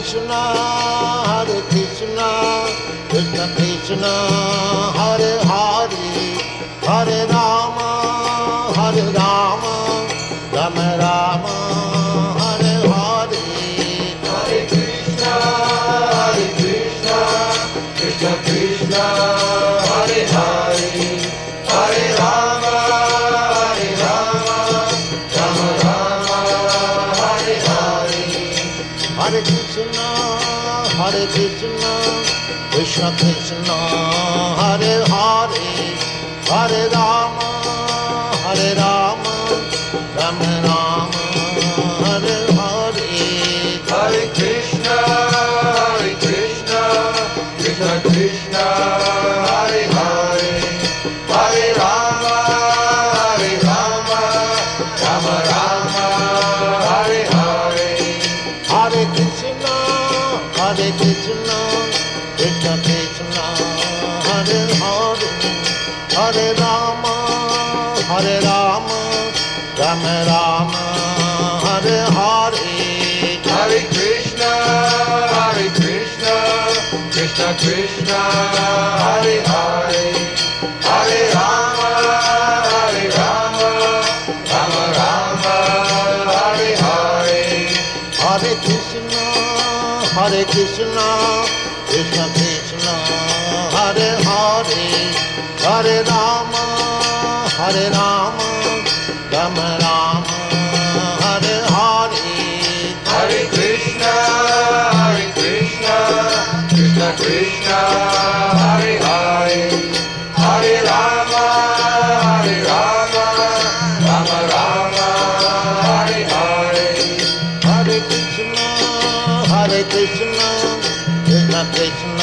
Krishna, Krishna Krishna, Hare Hare, Hare Rama, Rama Rama, Hare Hare. Hare Krishna, Krishna Krishna, Hare Hare, Hare Rama, Rama Rama, Hare Hare. Hare Krishna, Krishna Krishna, Hare Hare, Hare Rama, Rama Rama, Hare Hare. Hare Krishna, Krishna Krishna, Hare Hare, Hare Rama, Rama Rama, Hare Hare. Hare Krishna, Krishna Krishna, Hare Hare, Hare Rama, Rama Rama, Hare Hare. Hare Krishna, Krishna Krishna, Hare Hare, Hare Rama, Rama Rama, Hare Hare. Hare Krishna, Krishna Krishna, Hare Hare, Hare Rama, Rama Rama, Hare Hare. Hare Krishna, Krishna Krishna, Hare Hare, Hare Rama, Rama Rama, Hare Hare. Hare Krishna, Krishna Krishna,